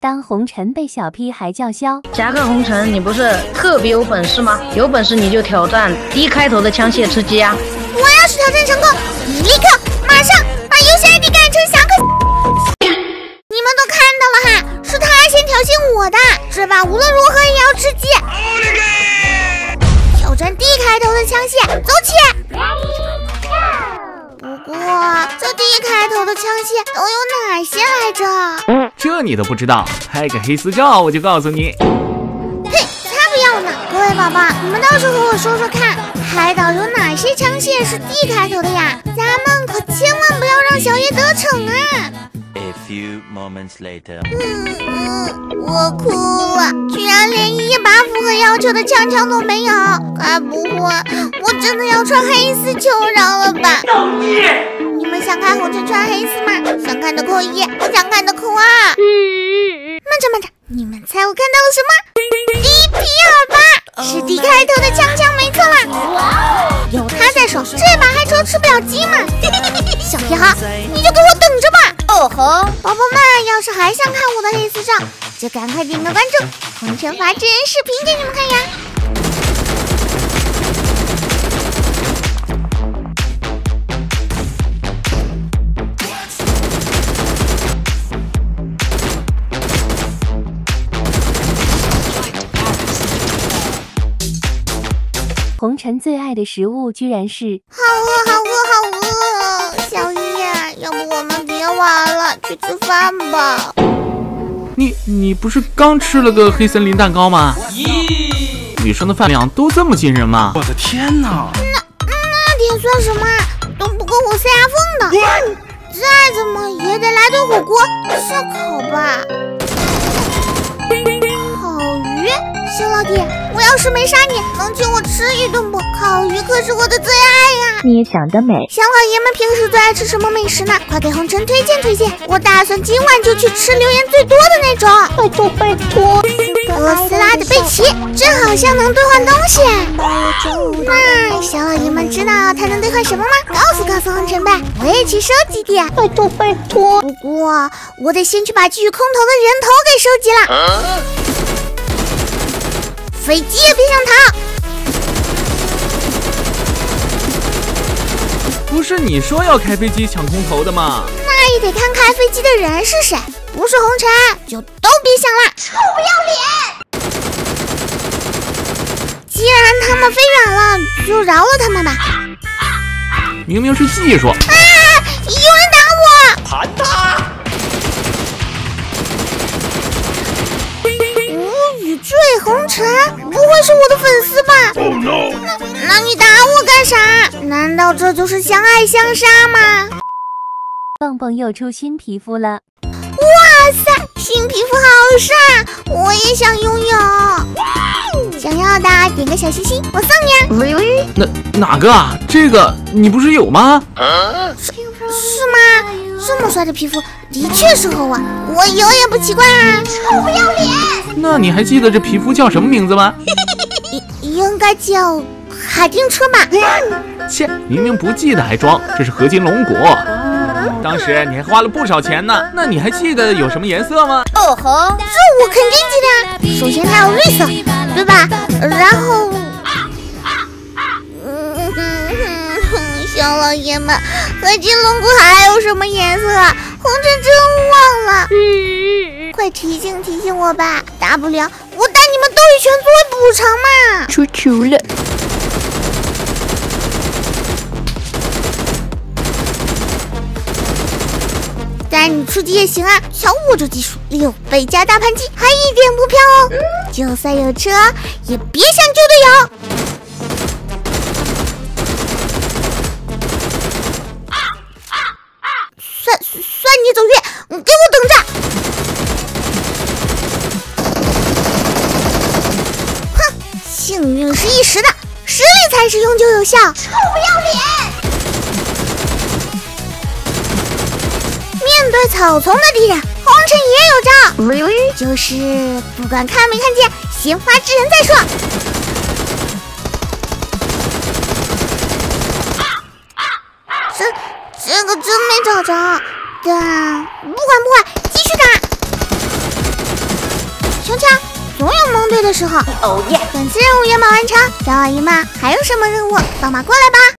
当红尘被小屁孩叫嚣， 夹克红尘，你不是特别有本事吗？有本事你就挑战 D 开头的枪械吃鸡啊！ 我要是挑战成功，立刻马上把游戏 ID 改成侠客。你们都看到了哈，是他先挑衅我的，是吧？无论如何也要吃鸡。挑战 D 开头的枪械，走起！不过这 D 开头的枪械都有哪些来着？ 这你都不知道？拍个黑丝照我就告诉你。 嘿，才不要呢！各位宝宝，你们倒是和我说说看，海岛有哪些枪械是 D 开头的呀？咱们可千万不要让小叶得逞啊 ！A few moments later， 我哭了，居然连一把符合要求的枪都没有，该不会我真的要穿黑丝求饶了吧？你们想看红尘穿黑丝吗？想看的扣1，不想看的扣2。慢着，你们猜我看到了什么？DP28是 D 开头的枪没错啦。有他在手，这把还愁吃不了鸡吗？小屁孩，你就给我等着吧。哦吼，宝宝们，要是还想看我的黑丝照，就赶快点个关注，红尘发真人视频给你们看呀。 红尘最爱的食物居然是…… 好饿！小叶，要不我们别玩了，去吃饭吧。 你不是刚吃了个黑森林蛋糕吗？女生的饭量都这么惊人吗？ 我的天哪！ 那点算什么？都不够我塞牙缝的。再怎么也得来顿火锅，烧烤吧。烤鱼，小老弟，我要是没杀你，能请我吃一顿不？烤鱼可是我的最爱呀！ 你也想得美。 小老爷们平时最爱吃什么美食呢？快给红尘推荐，我打算今晚就去吃留言最多的那种。拜托！哥斯拉的贝奇，这好像能兑换东西。那小老爷们知道它能兑换什么吗？告诉红尘呗，我也去收集点。拜托！不过我得先去把基于空投的人头给收集了。飞机也别想逃！ 不是你说要开飞机抢空投的吗？ 那也得看开飞机的人是谁，不是红尘就都别想了！臭不要脸！既然他们飞远了，就饶了他们吧。 明明是技术！ 啊！有人打我！ 盘他！ 无语坠红尘，不会是我的粉丝吧？ Oh no！ 那你打我干啥？难道这就是相爱相杀吗？ 蹦蹦又出新皮肤了！ 哇塞，新皮肤好帅，我也想拥有。想要的点个小心心，我送你啊！ 哪个啊？这个你不是有吗？ 是吗？这么帅的皮肤的确适合我，我有也不奇怪啊！臭不要脸！ 那你还记得这皮肤叫什么名字吗？ 应该叫海丁车吧？ 切，明明不记得还装，这是合金龙骨。当时你还花了不少钱呢，那你还记得有什么颜色吗？ 哦吼，这我肯定记得呀。首先它有绿色，对吧？然后，小老爷们，合金龙骨还有什么颜色？红尘真忘了。快提醒我吧，大不了我带你们兜一圈作为补偿嘛。 出球了。 带你出击也行啊，瞧我这技术，6倍加大盘击，还一点不飘哦。就算有车，也别想救队友。算你走运，给我等着！哼，幸运是一时的，实力才是永久有效。臭不要脸！面对草丛的敌人，红尘也有招，就是不管看没看见，先发制人再说。这个真没找着，但不管，继续打。 球枪，总有蒙对的时候。哦耶！本次任务圆满完成，小阿姨们还有什么任务，放马过来吧。